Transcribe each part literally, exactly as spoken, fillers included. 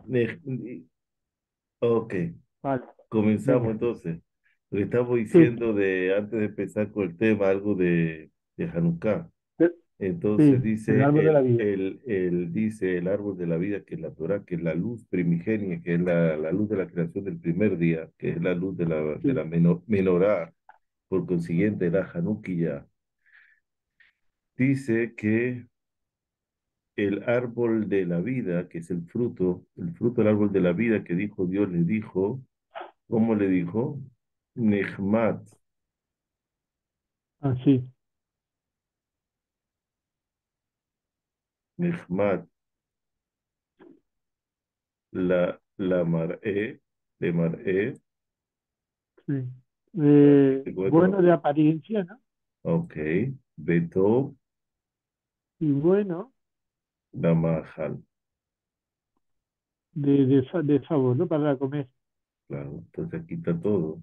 Ne- Ok, Vale, comenzamos venga. entonces. Lo que estamos Sí, diciendo de, antes de empezar con el tema, algo de, de Hanukkah. de- Entonces sí, el dice árbol de la el, vida. el, el, dice el árbol de la vida, que es la Torah, que es la luz primigenia, que es la, la luz de la creación del primer día, que es la luz de la, de la Sí, meno- menorá, por consiguiente la Hanukkah. Dice que el árbol de la vida, que es el fruto, el fruto del árbol de la vida que dijo Dios, le dijo, ¿cómo le dijo? Nehmat, así, Nehmat, la, la maré, de maré, sí. Eh, te cuento, bueno de apariencia, ¿no? ok, Beto, Y bueno la majal, de, de, sa- de sabor, ¿no? Para comer. claro, entonces aquí está todo.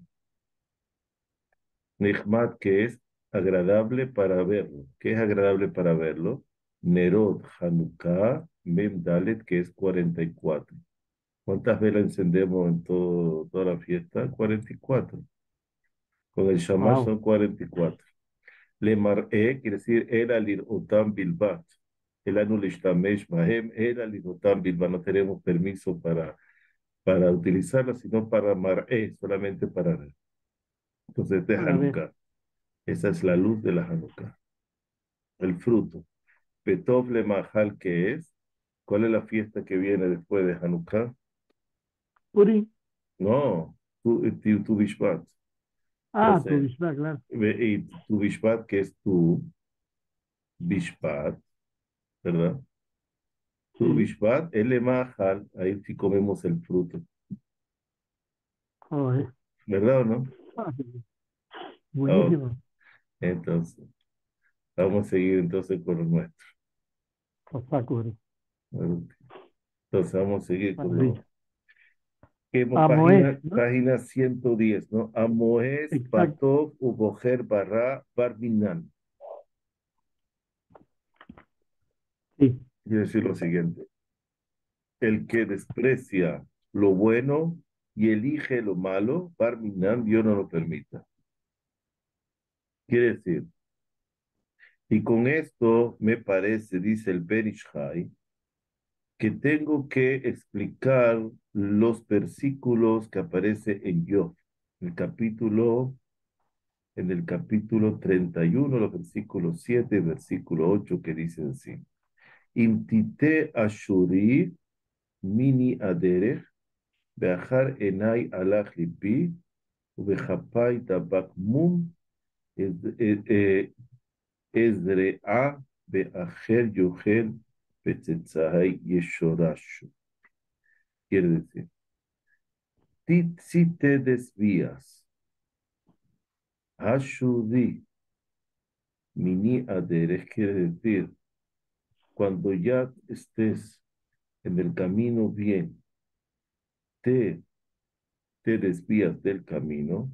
Nehmat, que es agradable para verlo. ¿Qué es agradable para verlo? Nerot, Hanukkah, Mem Dalet, que es cuarenta y cuatro. ¿Cuántas velas encendemos en todo, toda la fiesta? Cuarenta y cuatro. Con el shamash Wow, son cuarenta y cuatro. Le mar'e quiere decir era otam bilbat. El anu lishtamesh bahem era otam bilbat. No tenemos permiso para, para utilizarla, sino para mar'e, solamente para ver. Entonces, de para ver. Hanukkah. Esa es la luz de la Hanukkah. El fruto. Petov le mahal, que es. ¿Cuál es la fiesta que viene después de Hanukkah? Purín. No, tu, tu, tu Bishvat. Ah, tu Entonces, bisbal, claro. ve- y tu Bishvat, que es tu Bishvat, ¿verdad? Tu Sí, Bishvat, el mahal, ahí sí comemos el fruto, joder. ¿verdad o no? Ah, Ok, buenísimo. entonces, vamos a seguir entonces con lo nuestro. Osakuri. Entonces, vamos a seguir con lo. Maravilla. Como Amoés, página, ¿no? página ciento diez, ¿no? Amoes, Exacto. Batov, Ubojer, Barra, Barminan. Sí. Quiere decir lo siguiente: el que desprecia lo bueno y elige lo malo, Barminan, Dios no lo permita. Quiere decir, y con esto me parece, dice el Ben Ish Chai, que tengo que explicar los versículos que aparece en Job, el capítulo, en el capítulo treinta y uno, los versículos siete, versículo ocho, que dicen así: Imtite ashuri mini aderech, beachar enai alach lipi, ubechapai tabak mum, ezre'a beacher yochel betzetzahai yeshorashu. Quiere decir, ti- si te desvías, ashuri mini aderech, quiere decir, cuando ya estés en el camino bien, te, te desvías del camino,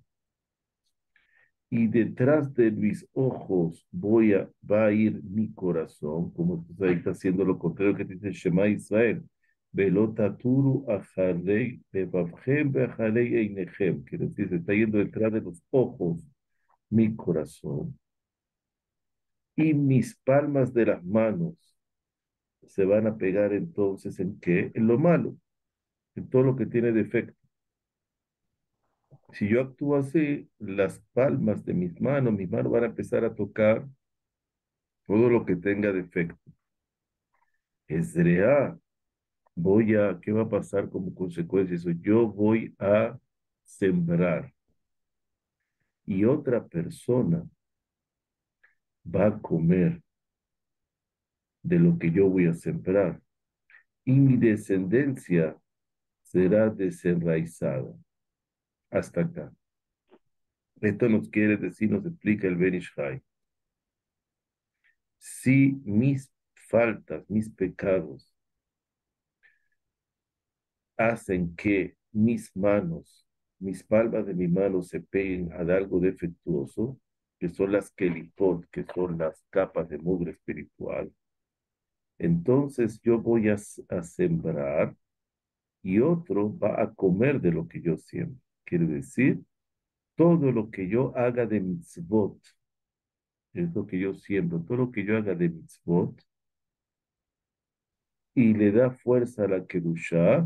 y detrás de mis ojos voy a, va a ir mi corazón, como tú ahí está haciendo lo contrario que dice Shema Israel. Velotaturu ajarei, bebabjem beajarei einechem, quiere decir, se está yendo detrás de los ojos mi corazón, y mis palmas de las manos se van a pegar entonces en qué? En lo malo, en todo lo que tiene defecto. Si yo actúo así, las palmas de mis manos, mis manos van a empezar a tocar todo lo que tenga defecto. Ezreá, voy a, ¿qué va a pasar como consecuencia de eso? Yo voy a sembrar y otra persona va a comer de lo que yo voy a sembrar y mi descendencia será desenraizada. Hasta acá. Esto nos quiere decir, nos explica el Ben Ish Chai. Si mis faltas, mis pecados hacen que mis manos, mis palmas de mi mano se peguen a algo defectuoso, que son las kelipot, que son las capas de mugre espiritual. Entonces yo voy a, a sembrar y otro va a comer de lo que yo siembro. Quiere decir, todo lo que yo haga de mitzvot, es lo que yo siembro, todo lo que yo haga de mitzvot, y le da fuerza a la Kedushá,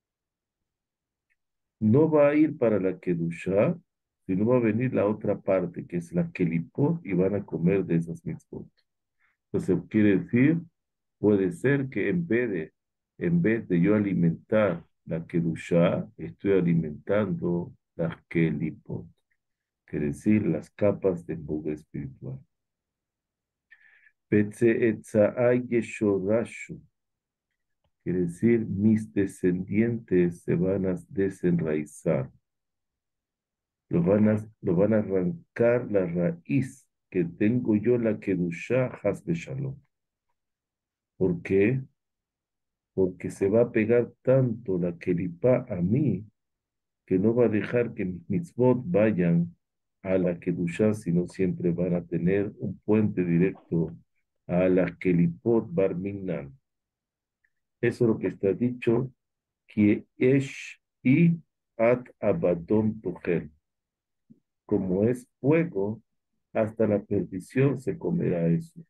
no va a ir para la Kedushá, sino va a venir la otra parte, que es la Kelipot, y van a comer de esas mitzvot. Entonces, quiere decir, puede ser que en vez de, en vez de yo alimentar la Kedushá, estoy alimentando la Kelipot, quiere decir, las capas de mugre espiritual. Petze etza'ay yeshorashu, quiere decir, mis descendientes se van a desenraizar, lo van a, lo van a arrancar la raíz que tengo yo, la Kedushá, Has de Shalom. ¿Por qué? Porque se va a pegar tanto la Kelipá a mí, que no va a dejar que mis mitzvot vayan a la Kedushá, sino siempre van a tener un puente directo a la Kelipot Bar Minan. Eso es lo que está dicho, que es y at abadón toher. Como es fuego, hasta la perdición se comerá eso.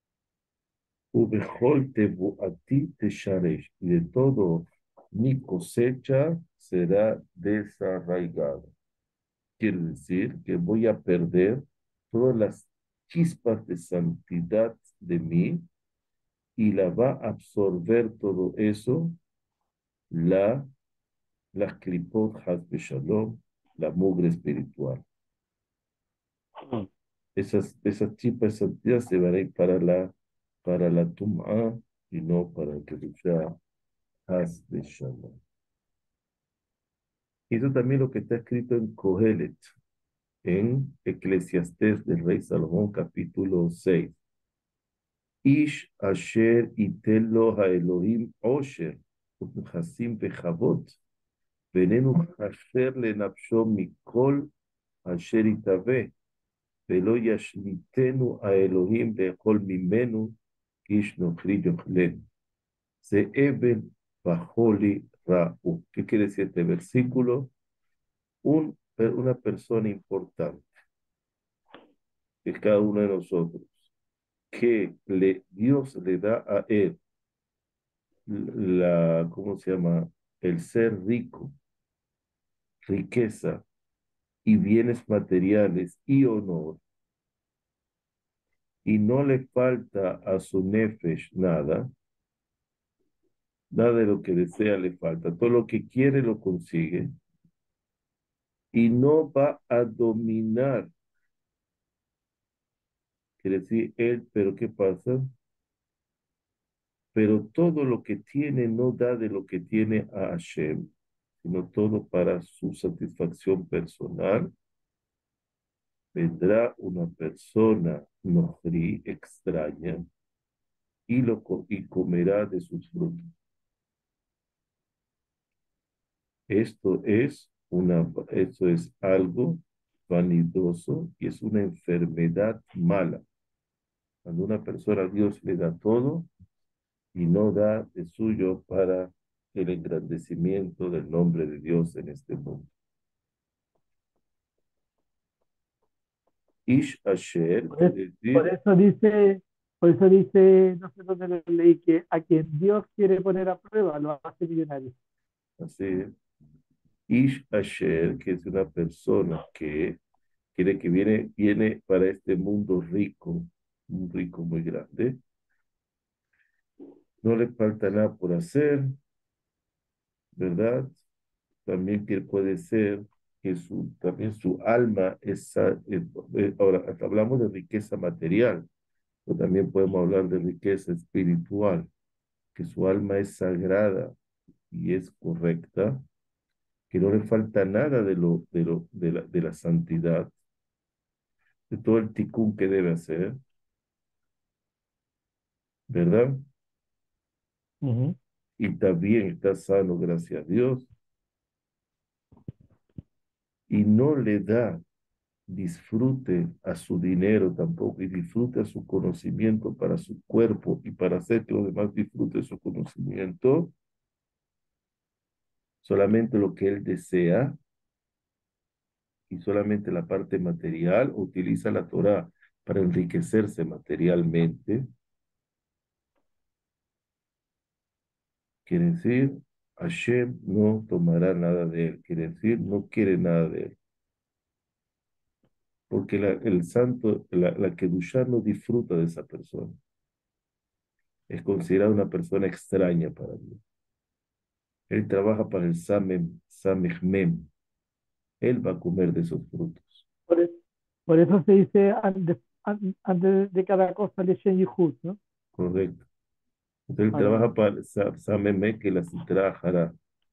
Ubejol tebu a ti te sharesh, y de todo mi cosecha será desarraigada. Quiere decir que voy a perder todas las chispas de santidad de mí y la va a absorber todo eso la, la klipot has shalom, la mugre espiritual. Esas, esas chispas de santidad se van a ir para la, para la tum'a y no para el que sea has shalom. Y eso también lo que está escrito en Kohelet, en Eclesiastés del rey Salomón, capítulo seis. Ish asher itelo haelohim osher, hasim bechavot, venenu asher lenapsho mikol asher itave, velo yashlitenu haelohim bechol mimenu, ish nochri yochlen. Se eben bajoli ra'u. ¿Qué quiere decir este versículo? Un, una persona importante de cada uno de nosotros, que le, Dios le da a él la, ¿cómo se llama? El ser rico, riqueza y bienes materiales y honor, y no le falta a su nefesh nada, nada de lo que desea le falta, todo lo que quiere lo consigue, y no va a dominar, quiere decir él, pero ¿qué pasa? Pero todo lo que tiene no da de lo que tiene a Hashem, sino todo para su satisfacción personal. Vendrá una persona nohri extraña y, lo, y comerá de sus frutos. Esto es, una, esto es algo vanidoso y es una enfermedad mala. Cuando una persona a Dios le da todo y no da de suyo para el engrandecimiento del nombre de Dios en este mundo. Ish Asher Por, es- quiere por decir, eso dice, por eso dice, no sé dónde lo leí, que a quien Dios quiere poner a prueba lo hace millonario. así, Ish Asher, que es una persona que quiere que viene, viene para este mundo rico, un rico muy grande, no le falta nada por hacer, ¿verdad? También que puede ser que su, también su alma es, eh, eh, ahora hablamos de riqueza material, pero también podemos hablar de riqueza espiritual, que su alma es sagrada y es correcta, que no le falta nada de, lo, de, lo, de, la, de la santidad, de todo el ticún que debe hacer, ¿verdad? Ujú. Y también está sano, gracias a Dios, y no le da disfrute a su dinero tampoco, y disfrute a su conocimiento para su cuerpo y para hacer que los demás disfruten su conocimiento, solamente lo que él desea y solamente la parte material, utiliza la Torah para enriquecerse materialmente, quiere decir, Hashem no tomará nada de él, quiere decir, no quiere nada de él. Porque la, el santo, la, la Kedushá no disfruta de esa persona. Es considerada una persona extraña para Dios. Él trabaja para el Samem, Samechmem. Él va a comer de esos frutos. Por, e- por eso se dice antes, an- antes de cada cosa le y Yihud, ¿no? Correcto. Entonces él Vale. trabaja para el Sa- Samemem que la Sitra Jara.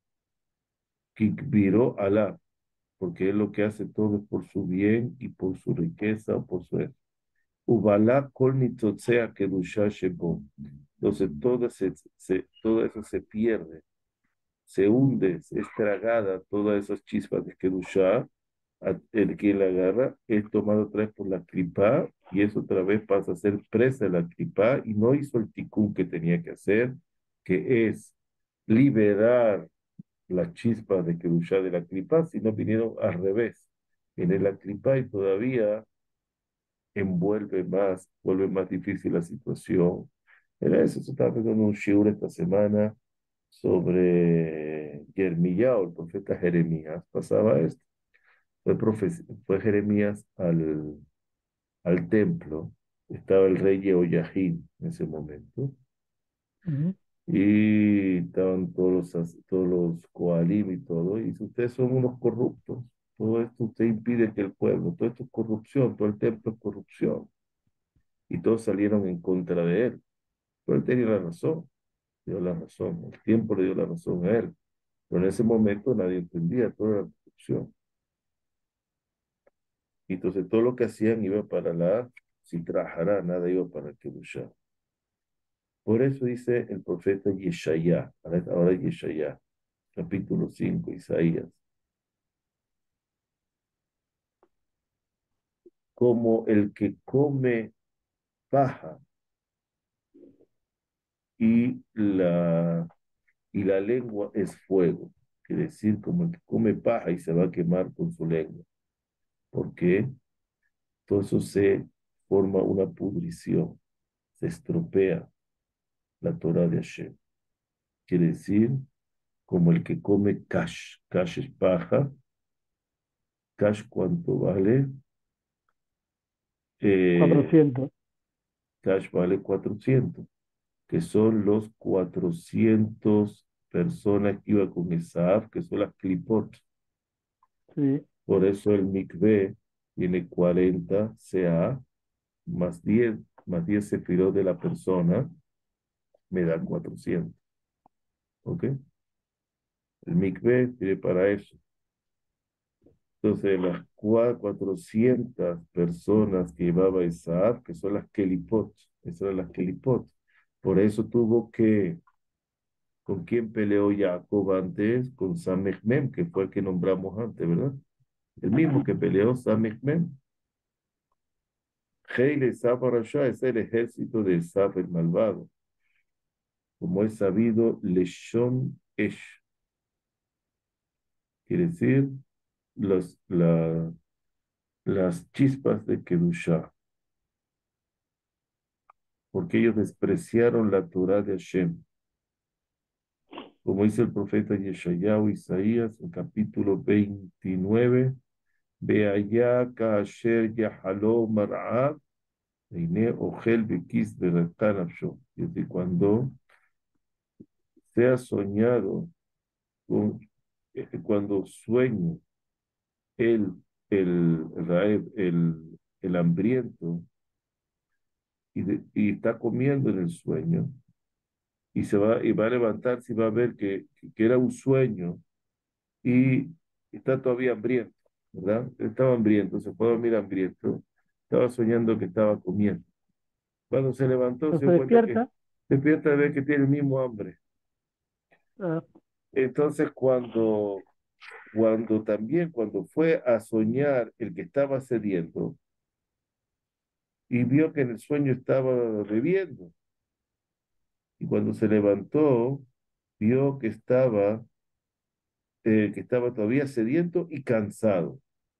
Kikbiro Alá. Porque él lo que hace todo es por su bien y por su riqueza o por su... Ubalá kol nitzotzea kedusha shebo. Entonces todo, se, se, todo eso se pierde, se hunde, es tragada todas esas chispas de kedusha. El que la agarra es tomado otra vez por la clipa y eso otra vez pasa a ser presa de la clipa y no hizo el ticún que tenía que hacer, que es liberar la chispa de kedusha de la clipa, sino vinieron al revés. Viene la clipa y todavía envuelve más, vuelve más difícil la situación. Era eso, se estaba viendo un shiur esta semana sobre Jeremías, el profeta Jeremías, pasaba esto. Fue, profe- fue Jeremías al, al templo, estaba el rey Jehoiakim en ese momento, Ujú. y estaban todos los, as- todos los Coalim y todo, y dice, ustedes son unos corruptos, todo esto usted impide que el pueblo, todo esto es corrupción, todo el templo es corrupción, y todos salieron en contra de él. Pero él tenía la razón, dio la razón, el tiempo le dio la razón a él. Pero en ese momento nadie entendía, toda la corrupción. Y entonces todo lo que hacían iba para la Sitra, nada iba para el Kedushá. Por eso dice el profeta Yeshayá, ahora ahora Yeshayá, capítulo cinco Isaías, como el que come paja y la, y la lengua es fuego. Quiere decir, como el que come paja y se va a quemar con su lengua. ¿Por qué? Todo eso se forma una pudrición, se estropea la Torah de Hashem. Quiere decir, como el que come cash. Cash es paja. Cash, ¿cuánto vale? Eh, cuatrocientos. cash vale cuatrocientos, que son los cuatrocientos personas que iban con Esaaf, que son las clipot. Sí. Por eso el mikveh tiene cuarenta C A más diez más diez sefirot de la persona, me da cuatrocientos. ¿Ok? El mikveh sirve para eso. Entonces, las cua- cuatrocientas personas que llevaba Isaac, que son las Kelipot, esas eran las Kelipot. Por eso tuvo que, ¿con quién peleó Jacob antes? Con Samechmem, que fue el que nombramos antes, ¿verdad? El mismo que peleó Samechmem. Heile Esaf Arashá es el ejército de Esaf el malvado. Como es sabido, Leshon Esh, quiere decir los, la, las chispas de Kedushá, porque ellos despreciaron la Torah de Hashem. Como dice el profeta Yeshayahu Isaías, en capítulo veintinueve, ve allá Kaasher Yahaló Mar'ab, Eine Ogel Bekis Beretanabsho. Y de cuando sea soñado, con, eh, cuando sueñe el, el, Raeb, el, el hambriento, y, de- y está comiendo en el sueño, y se va, y va a levantarse y va a ver que, que, que era un sueño, y está todavía hambriento, ¿verdad? Estaba hambriento, se fue a dormir hambriento, estaba soñando que estaba comiendo. Cuando se levantó se Entonces dio se cuenta que despierta. despierta de ver que tiene el mismo hambre. ah, Entonces cuando, cuando también, cuando fue a soñar el que estaba sediento y vio que en el sueño estaba bebiendo, y cuando se levantó, vio que estaba eh, que estaba todavía sediento y cansado.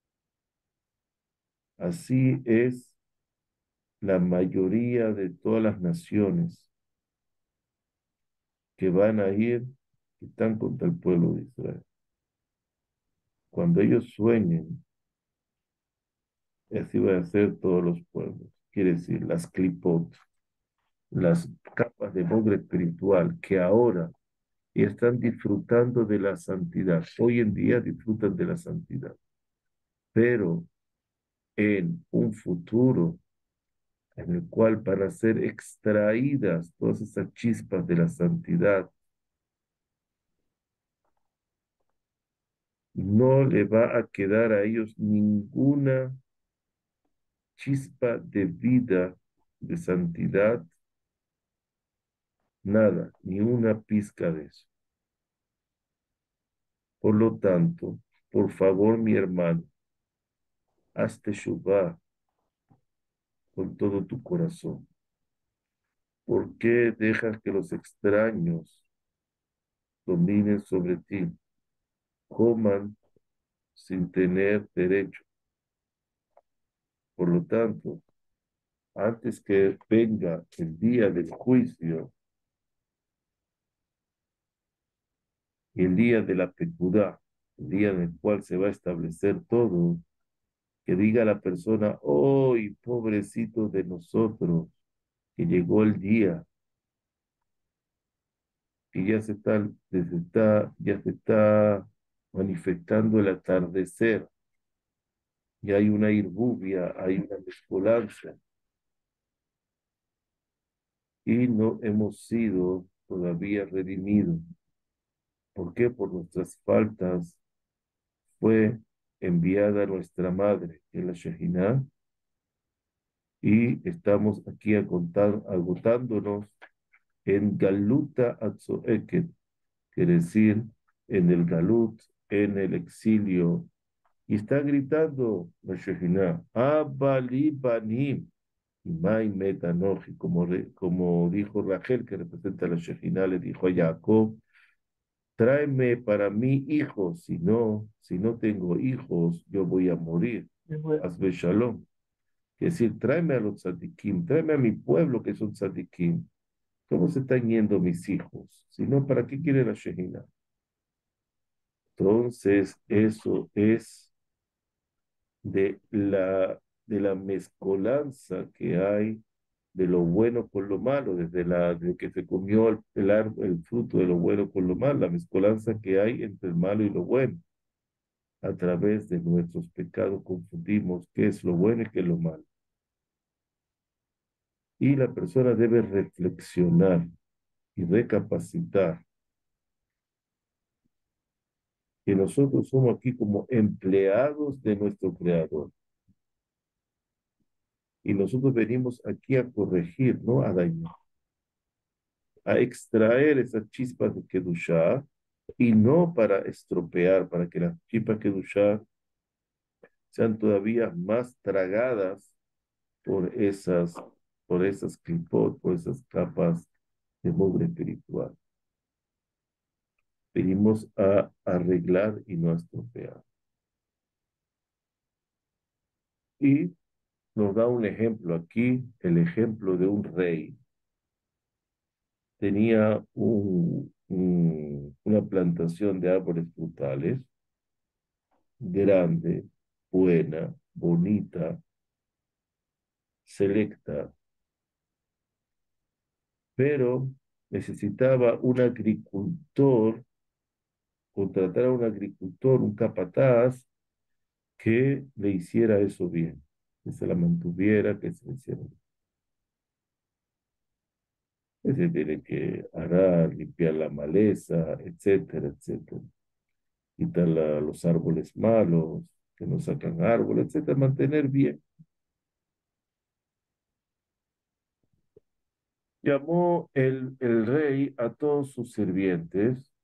Así es la mayoría de todas las naciones que van a ir, que están contra el pueblo de Israel. Cuando ellos sueñen, así van a ser todos los pueblos. Quiere decir, las clipot, las capas de mugre espiritual que ahora están disfrutando de la santidad. Hoy en día disfrutan de la santidad, pero en un futuro en el cual van a ser extraídas todas esas chispas de la santidad, no le va a quedar a ellos ninguna chispa de vida, de santidad, nada, ni una pizca de eso. Por lo tanto, por favor, mi hermano, hazte teshuvá con todo tu corazón. ¿Por qué dejas que los extraños dominen sobre ti? Coman sin tener derecho. Por lo tanto, antes que venga el día del juicio y el día de la pecudá, el día en el cual se va a establecer todo, que diga la persona, ¡ay, pobrecito de nosotros! Que llegó el día y ya se está, se está, ya se está manifestando el atardecer, y hay una irbuvia, hay una mezcolanza, y no hemos sido todavía redimidos. ¿Por qué? Por nuestras faltas fue enviada nuestra madre, en la Shejinah, y estamos aquí agotar, agotándonos en Galuta Atzoeket, quiere decir en el Galut, en el exilio, y está gritando la Shejinah, Abali Banim, Imai Metanoji, como, re- como dijo Rachel, que representa a la Shejinah, le dijo a Jacob, tráeme para mí hijos, si no, si no tengo hijos, yo voy a morir. Y bueno, Hazme shalom. Es decir, tráeme a los tzadikim, tráeme a mi pueblo que son tzadikim. ¿Cómo se están yendo mis hijos? Si no, ¿para qué quiere la Shejina? Entonces, eso es de la, de la mezcolanza que hay de lo bueno con lo malo, desde la de que se comió el, el, árbol- el fruto de lo bueno con lo malo, la mezcolanza que hay entre el malo y lo bueno. A través de nuestros pecados confundimos qué es lo bueno y qué es lo malo. Y la persona debe reflexionar y recapacitar que nosotros somos aquí como empleados de nuestro Creador. Y nosotros venimos aquí a corregir, no a dañar, a extraer esas chispas de Kedushá y no para estropear, para que las chispas de Kedushá sean todavía más tragadas por esas, por esas clipot, por esas capas de mugre espiritual. Venimos a arreglar y no a estropear. Y nos da un ejemplo aquí, el ejemplo de un rey. Tenía un, un- una plantación de árboles frutales grande, buena, bonita, selecta, pero necesitaba un agricultor, contratar a un agricultor, un capataz, que le hiciera eso bien, que se la mantuviera, que se le hiciera bien. Que se tiene que arar, limpiar la maleza, etcétera, etcétera. Quitar la- los árboles malos, que no sacan árboles, etcétera, mantener bien. Llamó el, el rey a todos sus sirvientes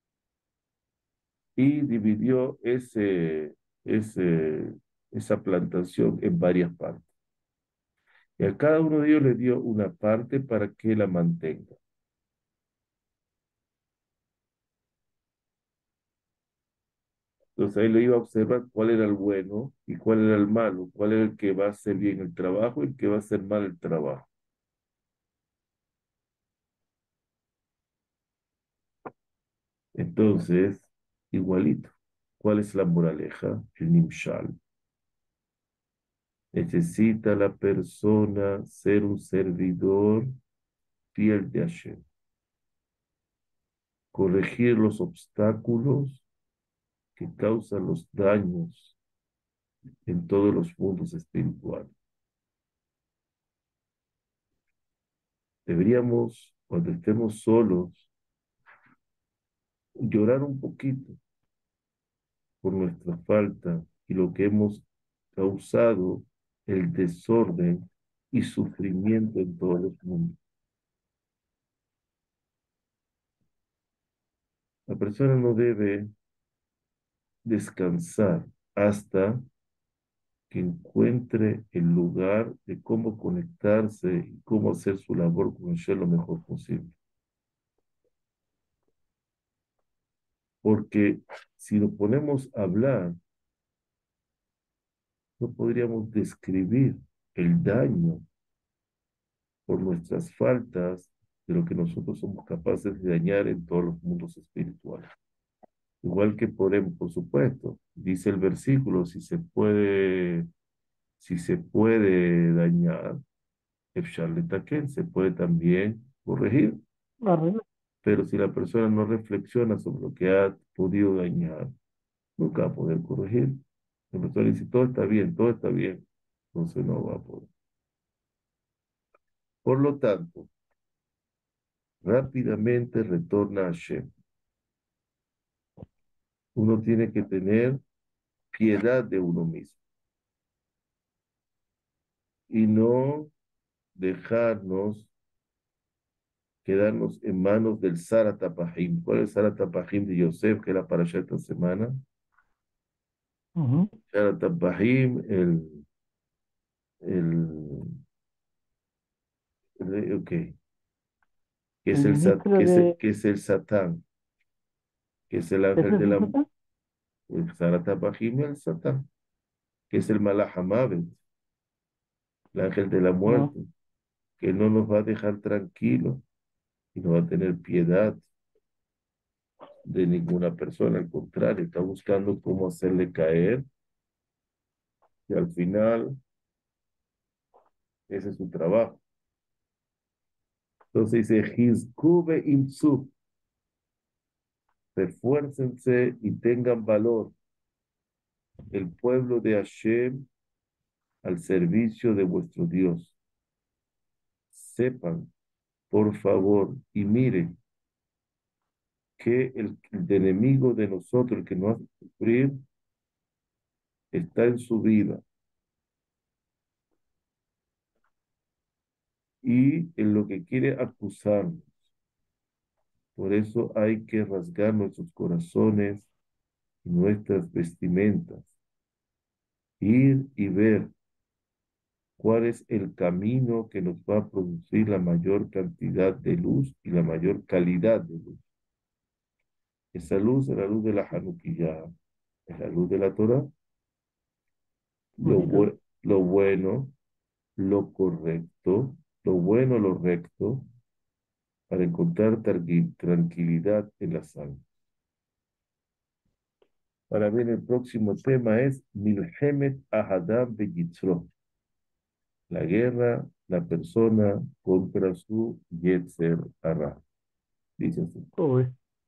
y dividió ese, ese, esa plantación en varias partes. Y a cada uno de ellos le dio una parte para que la mantenga. Entonces ahí lo iba a observar cuál era el bueno y cuál era el malo, cuál era el que va a hacer bien el trabajo y el que va a hacer mal el trabajo. Entonces, igualito. ¿Cuál es la moraleja? El Nimshal. Necesita la persona ser un servidor fiel de Hashem, corregir los obstáculos que causan los daños en todos los mundos espirituales. Deberíamos, cuando estemos solos, llorar un poquito por nuestra falta y lo que hemos causado el desorden y sufrimiento en todos los mundos. La persona no debe descansar hasta que encuentre el lugar de cómo conectarse y cómo hacer su labor con Hashem lo mejor posible. Porque si nos ponemos a hablar, no podríamos describir el daño por nuestras faltas de lo que nosotros somos capaces de dañar en todos los mundos espirituales. Igual que por, por supuesto, dice el versículo, si se puede, si se puede dañar, Efshar Letaken, se puede también corregir, Arregla. pero si la persona no reflexiona sobre lo que ha podido dañar, nunca va a poder corregir. La persona dice, todo está bien, todo está bien, entonces no va a poder. Por lo tanto, rápidamente retorna a Hashem. Uno tiene que tener piedad de uno mismo y no dejarnos quedarnos en manos del Saratapahim. ¿Cuál es el Saratapahim de Yosef, que era para esta semana? Ujú. Saratapahim, el, el, el- ok, que El es el, Sat- ministro que es el, de... que es el Satán, que es el ¿Ese ángel de es el la, Satán? el Saratapahim, el Satán, que es el Malahamavet, el ángel de la No. muerte, que no nos va a dejar tranquilos y no va a tener piedad de ninguna persona, al contrario, está buscando cómo hacerle caer y al final ese es su trabajo. Entonces dice, Hizkube imsu, refuércense y tengan valor el pueblo de Hashem al servicio de vuestro Dios. Sepan, por favor, y miren que el, el enemigo de nosotros, el que nos hace sufrir, está en su vida y en lo que quiere acusarnos. Por eso hay que rasgar nuestros corazones y nuestras vestimentas, ir y ver cuál es el camino que nos va a producir la mayor cantidad de luz y la mayor calidad de luz. Esa luz es la luz de la Hanukkah, es la luz de la Torah, lo, Bonito. bu- lo bueno, lo correcto, lo bueno, lo recto, para encontrar tranqui- tranquilidad en la sangre. Para ver, el próximo tema es Milhemet Ahadam Beyitzro, la guerra, la persona contra su Yetzer Hara. Dice así. Uy.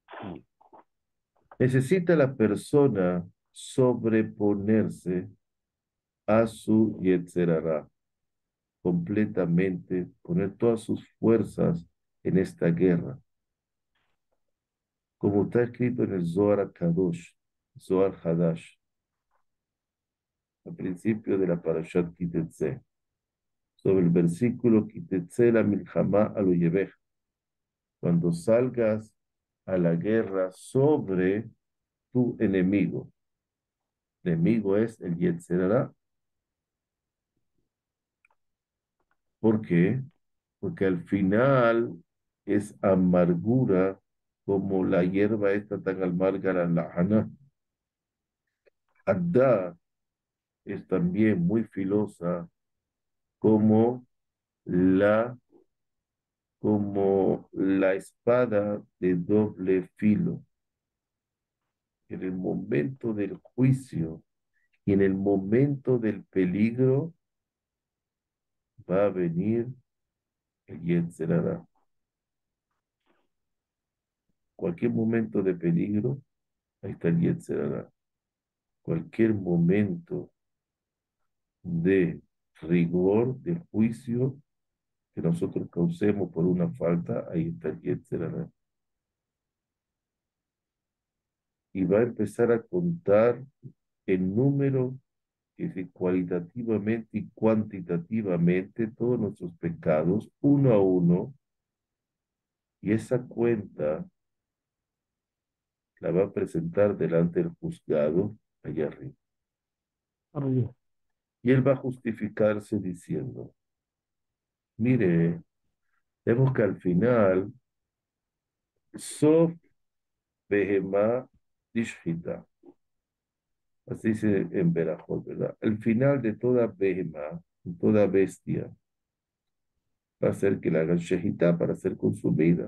Necesita la persona sobreponerse a su Yetzer Hara completamente, poner todas sus fuerzas en esta guerra. Como está escrito en el Zohar Kadosh, Zohar Hadash, al principio de la Parashat Kitetse, sobre el versículo Kitetse la milchama al oyevej, cuando salgas a la guerra sobre tu enemigo. El enemigo es el Yetzer Hara. ¿Por qué? Porque al final es amargura como la hierba esta tan amarga, la lajana. Adá es también muy filosa como la, como la espada de doble filo. En el momento del juicio y en el momento del peligro va a venir el Yetzer Hara. Cualquier momento de peligro, ahí está el Yetzer Hara. Cualquier momento de rigor, de juicio que nosotros causemos por una falta, ahí está el Yetzer Hara. Y va a empezar a contar en número, es decir, cualitativamente y cuantitativamente todos nuestros pecados, uno a uno, y esa cuenta la va a presentar delante del juzgado allá arriba. arriba. Y él va a justificarse diciendo, mire, vemos que al final, Sof Behemá Dishhita, así dice en Berajot, ¿verdad? El final de toda Behemá, toda bestia, va a ser que la hagan shehita para ser consumida.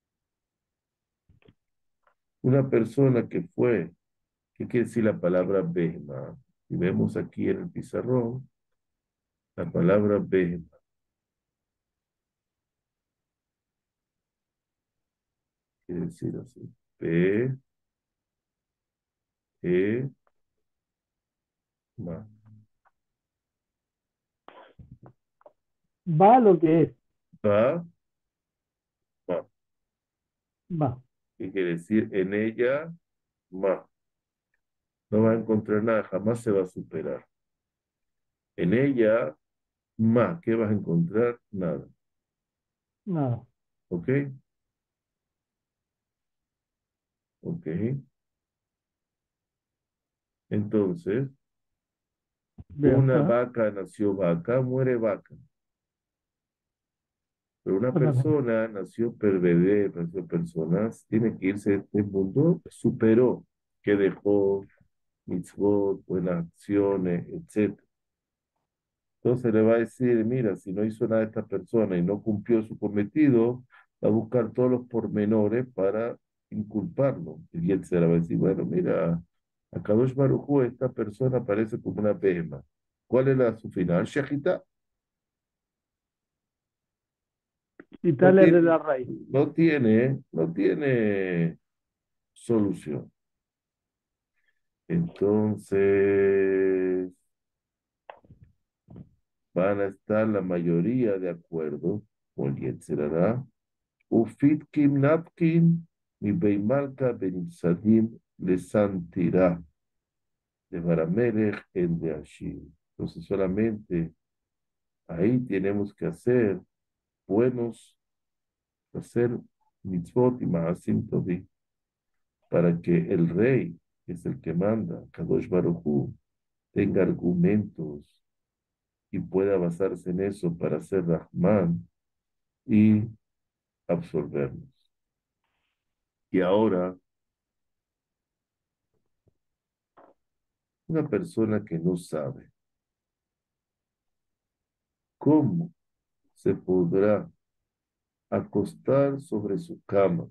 Una persona que fue, ¿qué quiere decir la palabra Behemá? Y vemos aquí en el pizarrón, la palabra Behemá quiere decir así, Be, E, Ma. Va lo que es, Va, Ma. va. ¿Qué quiere decir? En ella, Ma. No va a encontrar nada, jamás se va a superar. En ella, Ma. ¿Qué vas a encontrar? Nada. Nada. ¿Ok? ¿Ok? Entonces, una Ajá. vaca nació vaca, muere vaca. Pero una Totalmente. persona nació perversa, nació personas, tiene que irse de este mundo, superó, que dejó mitzvot, buenas acciones, etcétera. Entonces le va a decir, mira, si no hizo nada esta persona y no cumplió su cometido, va a buscar todos los pormenores para inculparlo. Y él se le va a decir, bueno, mira, a Kadosh Baruj Hu, esta persona parece como una behema. ¿Cuál es la, su final? Shejita. No Italia de tiene, la raíz. no tiene, no tiene solución. Entonces, van a estar la mayoría de acuerdo con Yetzer Hara. Ufitkim Napkin, mi Beimalka Benitzadim Lesantirá, de Baramelech en de Ashir. Entonces, solamente ahí tenemos que hacer buenos, hacer mitzvot y maasim tovim, para que el rey, que es el que manda, Kadosh Baruj Hu, tenga argumentos y pueda basarse en eso para ser Rahman y absolvernos. Y ahora, una persona que no sabe cómo se podrá acostar sobre su cama,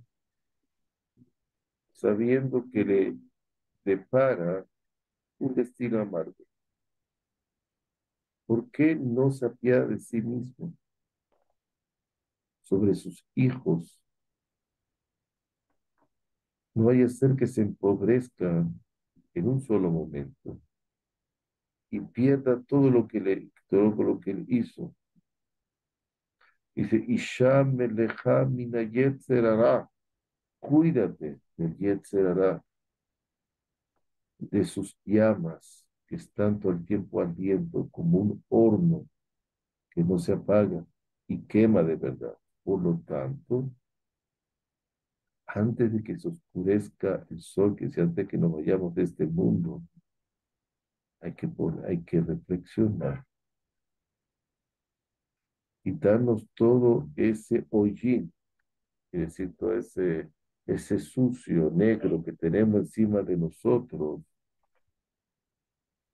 sabiendo que le depara un destino amargo. ¿Por qué no se apiada de sí mismo sobre sus hijos? No vaya a ser que se empobrezca en un solo momento y pierda todo lo que le, todo lo que él hizo. Dice, Isha meleja mina yetzer hara. Cuídate del yetzer hara, de sus llamas que están todo el tiempo ardiendo como un horno que no se apaga y quema de verdad. Por lo tanto, antes de que se oscurezca el sol, que sea antes de que nos vayamos de este mundo, hay que, poner, hay que reflexionar y darnos todo ese hollín, es decir, todo ese, ese sucio negro que tenemos encima de nosotros,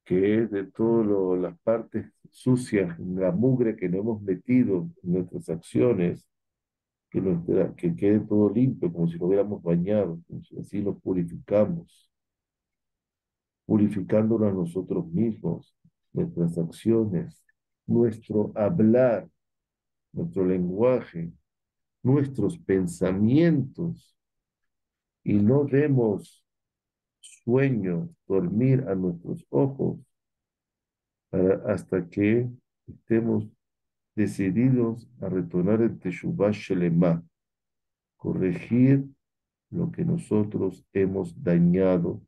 que es de todas las partes sucias, la mugre que nos hemos metido en nuestras acciones, que, nuestra, que quede todo limpio, como si lo hubiéramos bañado, como si así lo purificamos, purificándonos a nosotros mismos, nuestras acciones, nuestro hablar, nuestro lenguaje, nuestros pensamientos, y no demos sueño, dormir a nuestros ojos, para, hasta que estemos decididos a retornar en Teshuvah Shelema, corregir lo que nosotros hemos dañado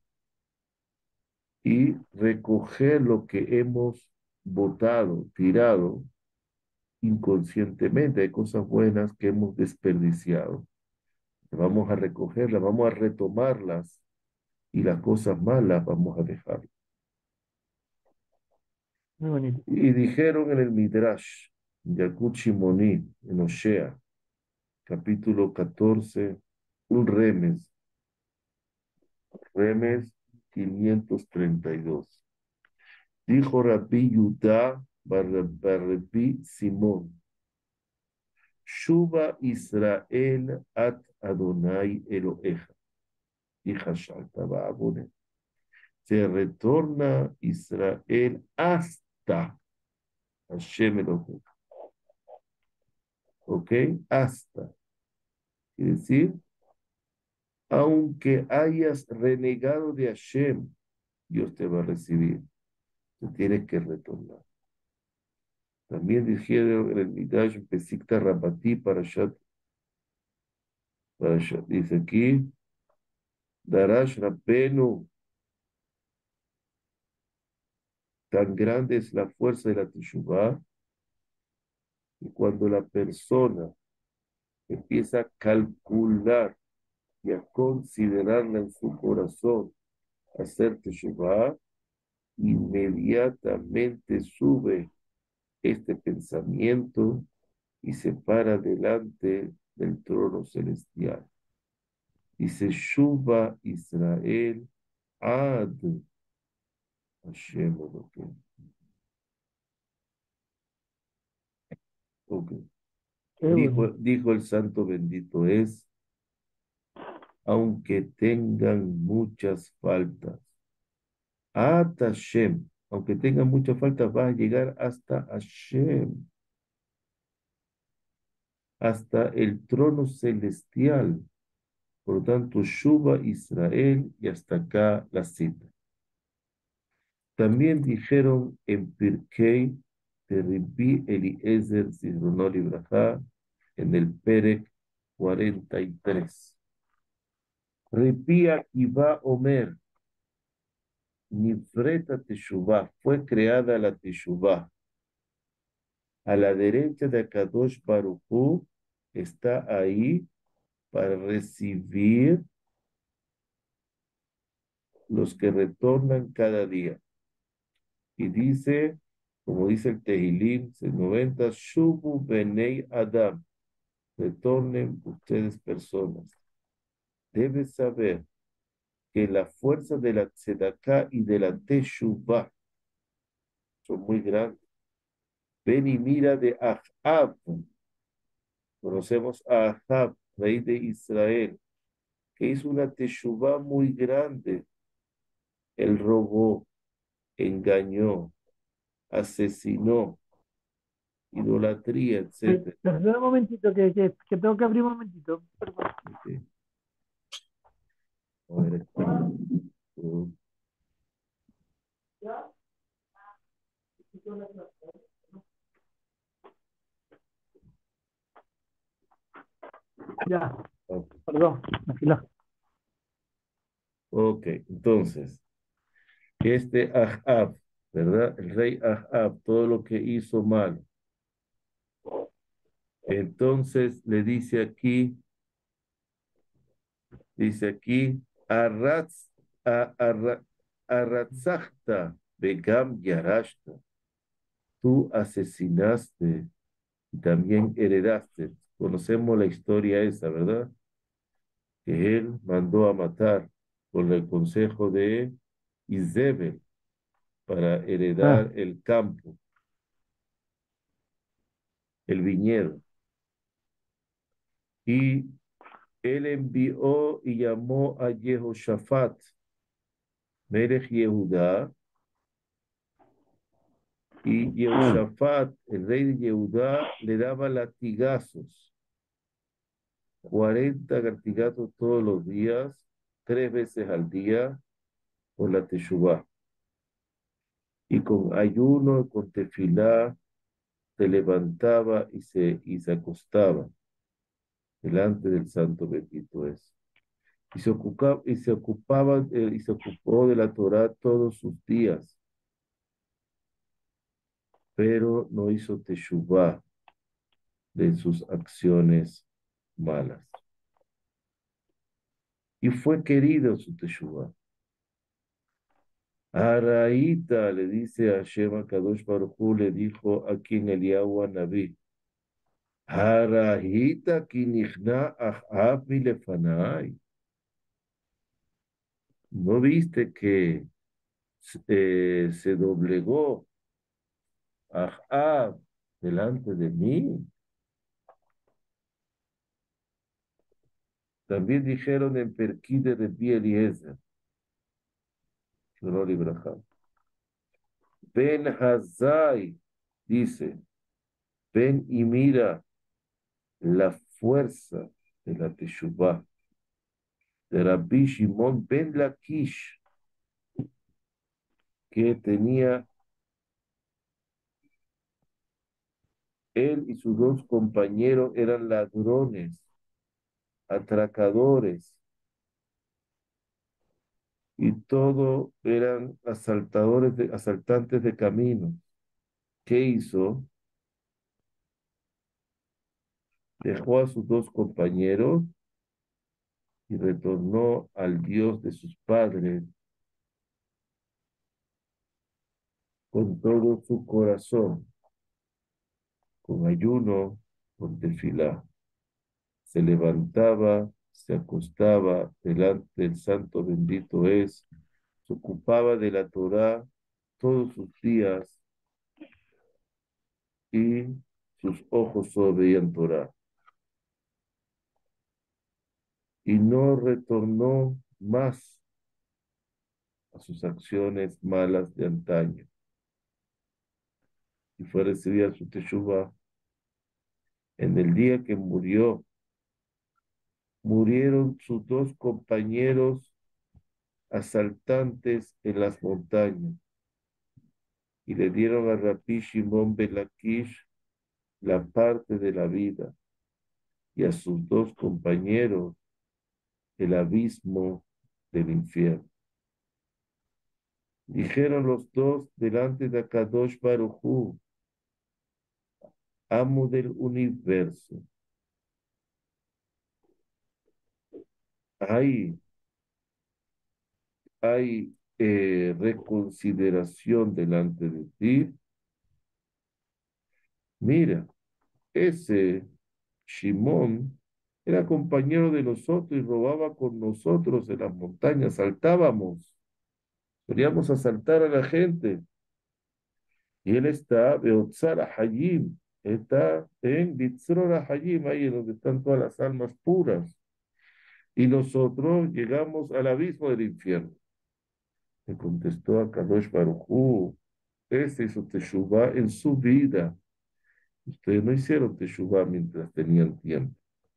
y recoger lo que hemos botado, tirado inconscientemente. Hay cosas buenas que hemos desperdiciado. Vamos a recogerlas, vamos a retomarlas y las cosas malas vamos a dejar. Muy bonito. Y dijeron en el Midrash, Yakut Shimoni, en Osea, capítulo catorce, un remes, remes quinientos treinta y dos. Dijo Rabbi Yudá bar Rabbi Simón, Shuba Israel at Adonai Eloheja, hija Shalta Ba'abone. Se retorna Israel hasta Hashem Eloheja. ¿Ok? Hasta. Quiere decir, aunque hayas renegado de Hashem, Dios te va a recibir. Te tienes que retornar. También dijeron en el Midrash Pesikta Rabati Parashat, Parashat, dice aquí, Darash Rabbenu, tan grande es la fuerza de la Teshuvah, y cuando la persona empieza a calcular y a considerarla en su corazón, hacer Teshuvah, inmediatamente sube este pensamiento y se para delante del trono celestial. Dice, Shuba Israel ad Hashem Elokim. Okay. Qué Dijo, bonito. dijo el santo bendito es, aunque tengan muchas faltas, ad Hashem, aunque tengan muchas faltas, va a llegar hasta Hashem, hasta el trono celestial. Por lo tanto, Shuba Israel, y hasta acá la cita. También dijeron en Pirkei de Rabbi Eliezer Zichrono Libraja, en el Perek cuarenta y tres. Rabbi Akiva Omer, Nifreta Teshuvah, fue creada la Teshuvah. A la derecha de Akadosh Baruj Hu está ahí para recibir los que retornan cada día. Y dice, como dice el Tehilim noventa, Shubu Benei Adam, retornen ustedes personas. Debes saber que la fuerza de la Tzedaká y de la Teshuvah son muy grandes. Ven y mira de Ahab. Conocemos a Ahab, rey de Israel, que hizo una Teshuvah muy grande. Él robó, engañó, asesinó, idolatría, Eh, etcétera. Perdón un momentito, que, que, que tengo que abrir un momentito. Perdón. Okay. A ver, esto. Ya, perdón. Tranquila. Ok, entonces, este Ahab, ¿verdad? El rey Ahab, todo lo que hizo mal. Entonces le dice aquí, dice aquí, Arratz, a- arra- Arratzachta Begam Yarashta. Tú asesinaste y también heredaste. Conocemos la historia esa, ¿verdad? Que él mandó a matar por el consejo de Izebel. para Ah, heredar el campo, el viñedo. Y él envió y llamó a Jehoshaphat, Melech Yehudá, y Jehoshaphat, el rey de Yehudá, le daba latigazos, cuarenta latigazos todos los días, tres veces al día, por la teshuvá. Y con ayuno, con tefilá, se levantaba y se, y se acostaba delante del santo bendito es. Y se ocupaba, y se ocupaba, eh, y se ocupó de la Torá todos sus días, pero no hizo teshuvá de sus acciones malas. Y fue querido su teshuvá. Araíta le dice a Shema Kadosh Baruj Hu, le dijo aquí en Eliyahu Naví, Araíta kinichna ahab milefanai. ¿No viste que eh, se doblegó Ahab delante de mí? También dijeron en Perquí de Rebí Eliezer, Shalom Ibrahim. Ben Hazai dice, ven y mira la fuerza de la Teshuvah de Rabbi Shimon ben Lakish, que tenía él y sus dos compañeros eran ladrones, atracadores, y todo eran asaltadores de, asaltantes de camino. ¿Qué hizo? Dejó a sus dos compañeros y retornó al Dios de sus padres con todo su corazón, con ayuno, con tefilá. Se levantaba, se acostaba delante del santo bendito es, se ocupaba de la Torá todos sus días y sus ojos solo veían Torá. Y no retornó más a sus acciones malas de antaño. Y fue recibida su teshuva. En el día que murió, murieron sus dos compañeros asaltantes en las montañas y le dieron a Rabbi Shimon ben Lakish la parte de la vida y a sus dos compañeros el abismo del infierno. Dijeron los dos delante de Akadosh Baruj Hu, amo del universo. Hay, hay eh, reconsideración delante de ti. Mira, ese Shimón era compañero de nosotros y robaba con nosotros en las montañas, saltábamos, queríamos asaltar a la gente. Y él está, Beotzara Hayim, está en Bitzrora Hayim, ahí en donde están todas las almas puras. Y nosotros llegamos al abismo del infierno. Le contestó a Kadosh Baruj Hu, ese hizo Teshuvah en su vida. Ustedes no hicieron Teshuvah mientras tenían tiempo.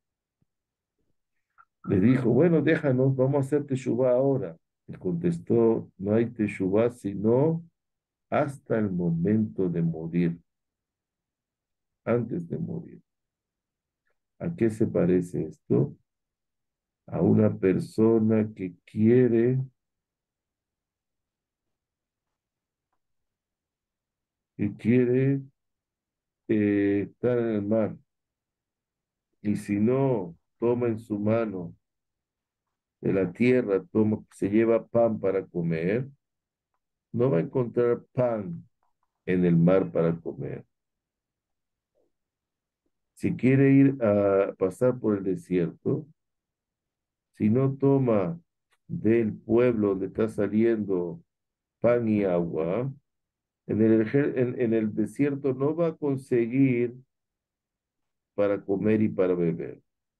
Le dijo, bueno, déjanos, vamos a hacer Teshuvah ahora. Le contestó, no hay Teshuvah sino hasta el momento de morir, antes de morir. ¿A qué se parece esto? A una persona que quiere, que quiere eh, estar en el mar y si no toma en su mano de la tierra, toma, se lleva pan para comer, no va a encontrar pan en el mar para comer. Si quiere ir a pasar por el desierto, si no toma del pueblo donde está saliendo pan y agua, en el, ejer- en, en el desierto no va a conseguir para comer y para beber.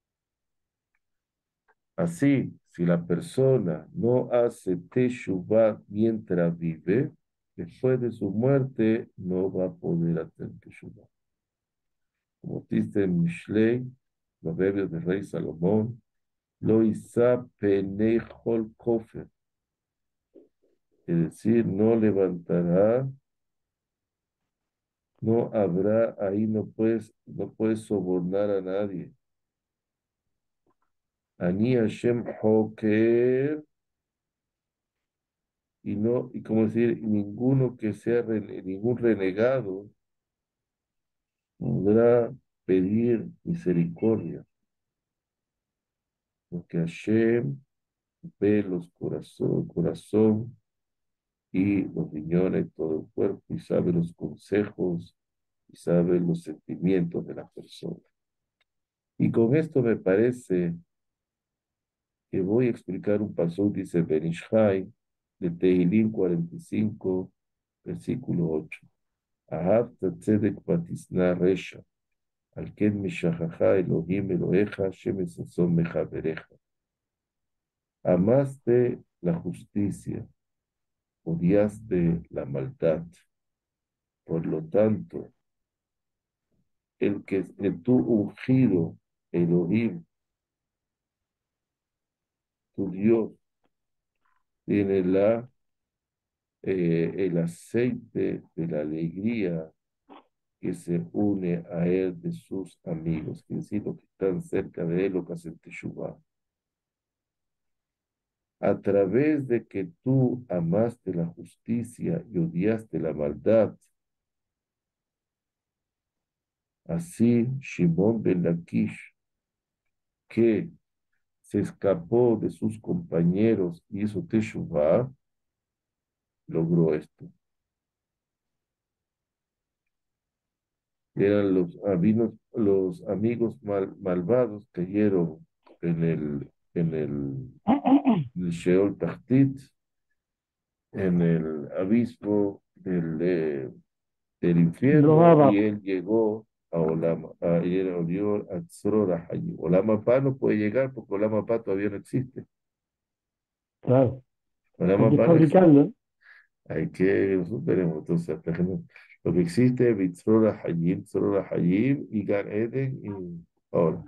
Así, si la persona no hace teshuvah mientras vive, después de su muerte no va a poder hacer teshuvah. Como dice en Mishlei, los verbios del rey Salomón, lo isa penejol kofer, es decir, no levantará, no habrá, ahí no puedes, no puedes sobornar a nadie. Ani Hashem Hoker, y no, y como decir, ninguno que sea, rene- ningún renegado podrá pedir misericordia, porque Hashem ve los corazón, corazón y los riñones, todo el cuerpo, y sabe los consejos, y sabe los sentimientos de la persona. Y con esto me parece que voy a explicar un paso, dice Benishai, de Tehilim cuarenta y cinco, versículo ocho. Ahavta tzedek batisna resha, al ken mishajaja Elohim Eloheja, Shem esazon mejavereja. Amaste la justicia, odiaste la maldad. Por lo tanto, el que el tu ungido, Elohim, tu Dios, tiene la, eh, el aceite de la alegría que se une a él de sus amigos, que decir, los que están cerca de él, lo que hacen teshuvah. A través de que tú amaste la justicia y odiaste la maldad, así Shimon ben Lakish, que se escapó de sus compañeros y hizo teshuvah, logró esto. Eran los, amigos, los amigos mal, malvados que cayeron en el, en el, el Sheol Tachtit, en el abismo del, eh, del De los infierno, y abajo, él llegó a Olam, a, y él olió a Tzrora Hayim. Olam Abba no puede llegar porque Olam Abba todavía no existe. claro. Olam Hay que Abba no existe. fabricarlo. Hay que, nosotros veremos, entonces, hasta que no- lo que existe es Bitzrora Hayim, Tzrora Hayim y Gan Eden. Y ahora,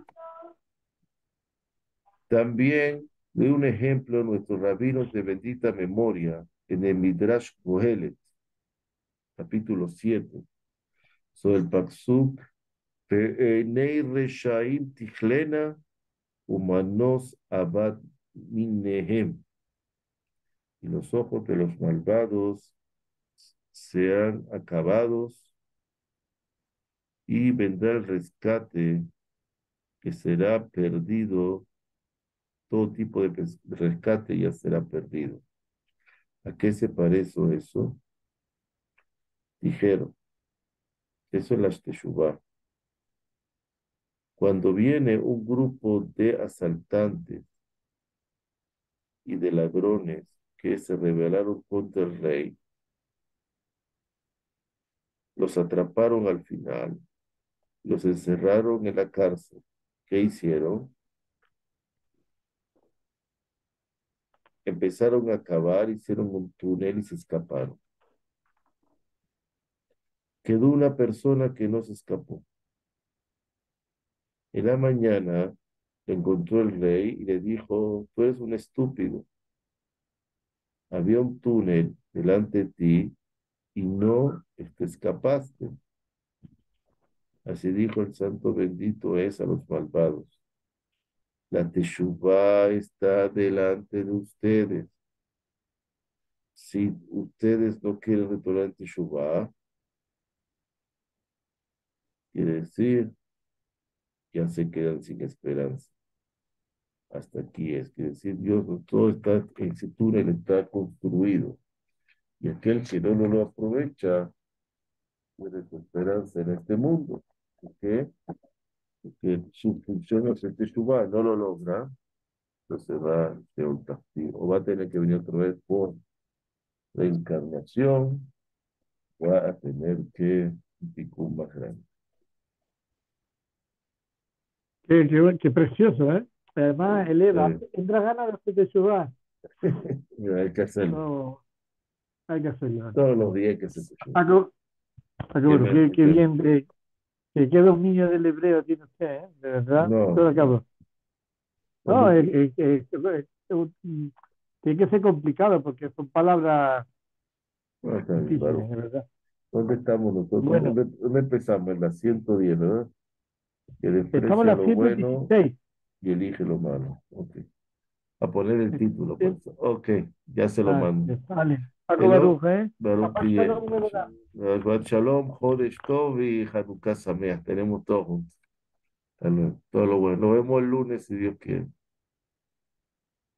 también de un ejemplo nuestros rabinos de bendita memoria en el Midrash Kohelet, capítulo siete, sobre el Paksuk, Nei Reshaim Tichlena, Humanos Abad Minehem, y los ojos de los malvados sean acabados, y vendrá el rescate que será perdido, todo tipo de pes- rescate ya será perdido. ¿A qué se parece eso? Dijeron, eso es la Teshuvah. Cuando viene un grupo de asaltantes y de ladrones que se rebelaron contra el rey, los atraparon al final, los encerraron en la cárcel. ¿Qué hicieron? Empezaron a cavar, hicieron un túnel y se escaparon. Quedó una persona que no se escapó. En la mañana encontró el rey y le dijo, tú eres un estúpido. Había un túnel delante de ti y no te escapaste. Así dijo el santo bendito es a los malvados. La Teshuvah está delante de ustedes. Si ustedes no quieren retornar en Teshuvah, quiere decir, ya se quedan sin esperanza. Hasta aquí es, quiere decir, Dios, todo está, ese túnel está construido. Y aquel que no lo aprovecha, tiene su esperanza en este mundo. ¿Por qué? Porque su función es el Teshuvah, no lo logra, entonces va de un castigo. O va a tener que venir otra vez por reencarnación, va a tener que un ticún más grande. Qué, qué, qué precioso, ¿eh? Además, eleva, Eh, entra ganas de hacerte chubas. hay que hacerlo. No, hay que hacerlo. Todos los días hay que hacer teshuva. Paco, Paco, ¿Qué bueno, me, qué, qué qué- bien, de, que qué dominio del hebreo tiene usted, ¿eh? De verdad, todo No, acabo. No, ¿dónde, es, es- es- es- es- tiene que ser complicado porque son palabras no, está bien, difíciles, Baruch. de verdad. ¿Dónde estamos nosotros? Bueno, ¿Dónde, dónde empezamos? En la ciento diez, ¿verdad? Que estamos en desprecia la lo ciento bueno dieciséis y elige lo malo. Ok. A poner el título, Eh, pues. Ok, ya se lo ah, mando. vale. Paco Hello, Baruj, ¿eh? Baruch Shabbat Kiyeh. Shalom, Menorá. Shabbat Shalom, Jodesh Tov y Hanukkah Sameach. Tenemos todo juntos. Hasta luego. Todo lo bueno. Nos vemos el lunes si Dios quiere.